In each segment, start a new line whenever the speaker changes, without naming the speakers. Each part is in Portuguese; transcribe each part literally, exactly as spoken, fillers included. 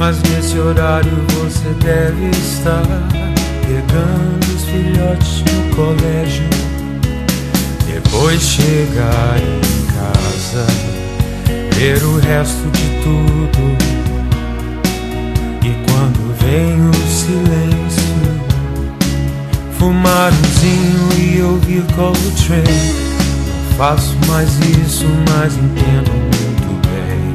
Mas nesse horário você deve estar pegando os filhotes no colégio. Depois chegar em casa, ver o resto de tudo. E quando vem o silêncio, fumar umzinho e ouvir Coltrane. Não faço mais isso, mas entendo muito bem.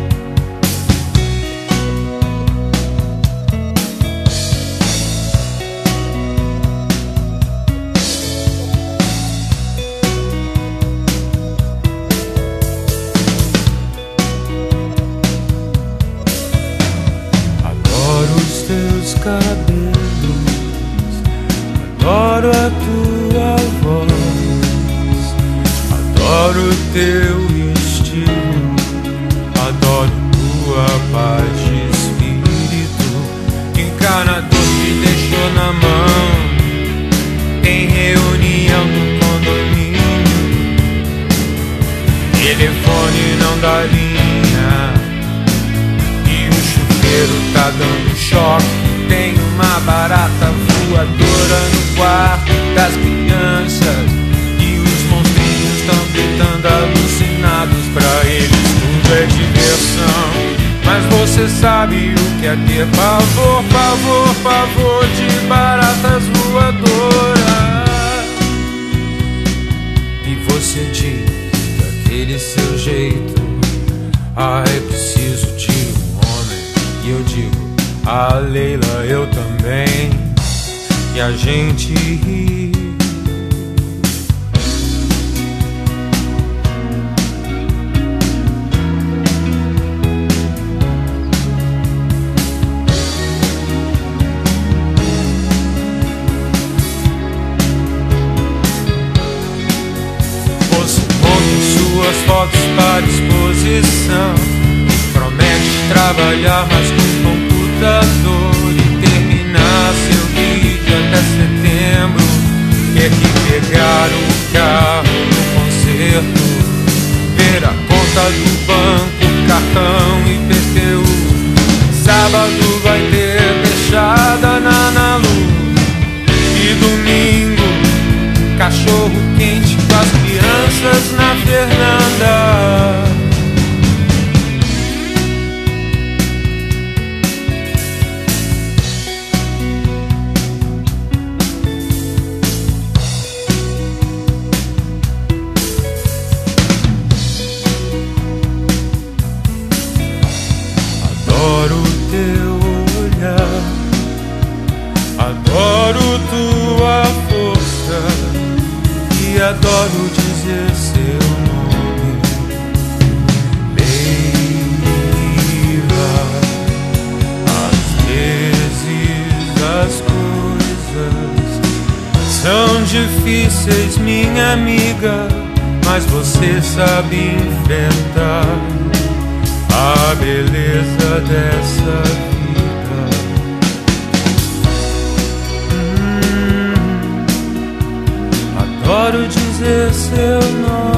Adoro os teus cabelos, adoro a tua voz, adoro teu estilo, adoro tua paz de espírito. Encanador te deixou na mão em reunião no condomínio. Telefone não dá linha e o chuveiro tá dando choque. Tem uma barata voadora no quarto das crianças e os monstrinhos estão gritando alucinados. Pra eles tudo é diversão, mas você sabe o que é ter pavor, pavor, pavor de baratas voadoras. E você diz daquele seu jeito: ah, é preciso de um homem. E eu digo: a Leila, eu também. E a gente ri. Você põe suas fotos para exposição, promete trabalhar mais com computador e terminar seu vídeo até setembro. Quer que pegar o carro no concerto, ver a conta do banco, cartão e P T U. Sábado vai ter fechada na Ana Lu e domingo cachorro quente com as crianças na Fernanda. Adoro teu olhar, adoro tua força e adoro dizer seu nome. Leiva, às vezes as coisas são difíceis, minha amiga, mas você sabe enfrentar a beleza dessa vida. hum, Adoro dizer seu nome.